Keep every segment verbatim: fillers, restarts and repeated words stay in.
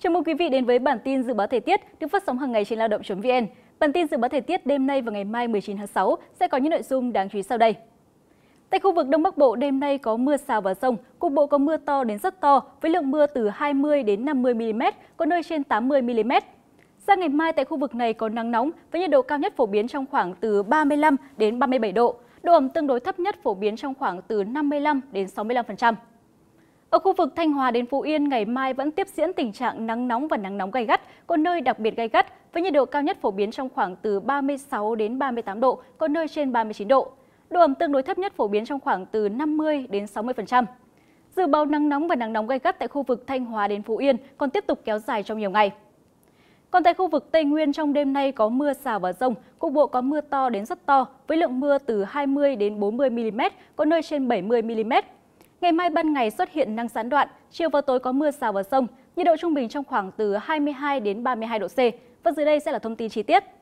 Chào mừng quý vị đến với bản tin dự báo thời tiết được phát sóng hàng ngày trên lao động chấm vn. Bản tin dự báo thời tiết đêm nay và ngày mai mười chín tháng sáu sẽ có những nội dung đáng chú ý sau đây. Tại khu vực Đông Bắc Bộ, đêm nay có mưa rào và dông, cục bộ có mưa to đến rất to với lượng mưa từ hai mươi đến năm mươi mi-li-mét, có nơi trên tám mươi mi-li-mét. Sang ngày mai tại khu vực này có nắng nóng với nhiệt độ cao nhất phổ biến trong khoảng từ ba mươi lăm đến ba mươi bảy độ, độ ẩm tương đối thấp nhất phổ biến trong khoảng từ năm mươi lăm đến sáu mươi lăm phần trăm. Ở khu vực Thanh Hóa đến Phú Yên, ngày mai vẫn tiếp diễn tình trạng nắng nóng và nắng nóng gay gắt, có nơi đặc biệt gay gắt với nhiệt độ cao nhất phổ biến trong khoảng từ ba mươi sáu đến ba mươi tám độ, có nơi trên ba mươi chín độ. Độ ẩm tương đối thấp nhất phổ biến trong khoảng từ năm mươi đến sáu mươi phần trăm. Dự báo nắng nóng và nắng nóng gay gắt tại khu vực Thanh Hóa đến Phú Yên còn tiếp tục kéo dài trong nhiều ngày. Còn tại khu vực Tây Nguyên, trong đêm nay có mưa rào và dông, cục bộ có mưa to đến rất to với lượng mưa từ hai mươi đến bốn mươi mi-li-mét, có nơi trên bảy mươi mi-li-mét. Ngày mai ban ngày xuất hiện nắng gián đoạn, chiều và tối có mưa rào và dông, nhiệt độ trung bình trong khoảng từ hai mươi hai đến ba mươi hai độ C. Và dưới đây sẽ là thông tin chi tiết.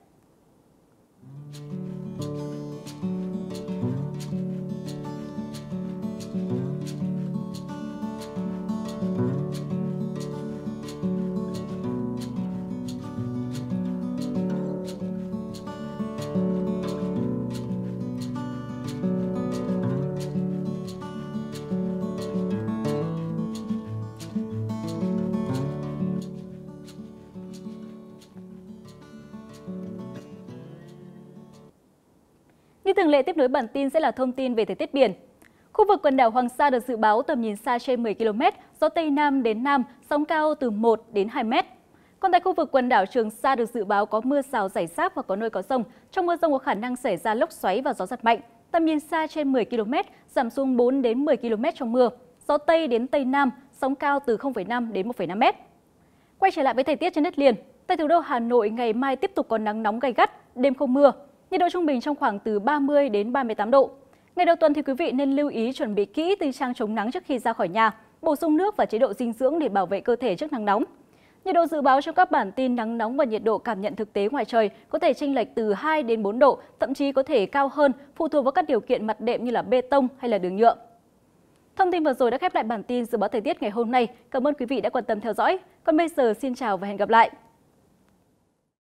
Như thường lệ, tiếp nối bản tin sẽ là thông tin về thời tiết biển. Khu vực quần đảo Hoàng Sa được dự báo tầm nhìn xa trên mười ki lô mét, gió Tây Nam đến Nam, sóng cao từ một đến hai mét. Còn tại khu vực quần đảo Trường Sa được dự báo có mưa rào rải rác và có nơi có dông. Trong mưa dông có khả năng xảy ra lốc xoáy và gió giật mạnh. Tầm nhìn xa trên mười ki lô mét, giảm xuống bốn đến mười ki lô mét trong mưa. Gió Tây đến Tây Nam, sóng cao từ không phẩy năm đến một phẩy năm mét. Quay trở lại với thời tiết trên đất liền. Tại thủ đô Hà Nội, ngày mai tiếp tục có nắng nóng gay gắt, đêm không mưa. Nhiệt độ trung bình trong khoảng từ ba mươi đến ba mươi tám độ. Ngày đầu tuần thì quý vị nên lưu ý chuẩn bị kỹ tư trang chống nắng trước khi ra khỏi nhà, bổ sung nước và chế độ dinh dưỡng để bảo vệ cơ thể trước nắng nóng. Nhiệt độ dự báo trong các bản tin nắng nóng và nhiệt độ cảm nhận thực tế ngoài trời có thể chênh lệch từ hai đến bốn độ, thậm chí có thể cao hơn, phụ thuộc vào các điều kiện mặt đệm như là bê tông hay là đường nhựa. Thông tin vừa rồi đã khép lại bản tin dự báo thời tiết ngày hôm nay. Cảm ơn quý vị đã quan tâm theo dõi. Còn bây giờ xin chào và hẹn gặp lại.